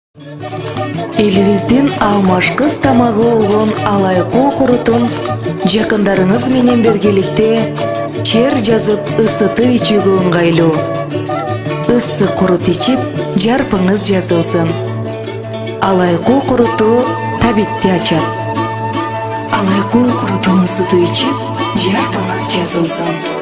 Элибиздин алмашкыз тамагы болгон алайкуу курутун жакындарыңыз менен бергеликте чер жазып ысытып ичүүгө ыңгайлуу. Ыссы курут ичип, жарпыңыз жазылсын. Алайкуу куруту табитти ачат. Алайкуу курутун ысытып ичип, жарпыңыз жазылсын.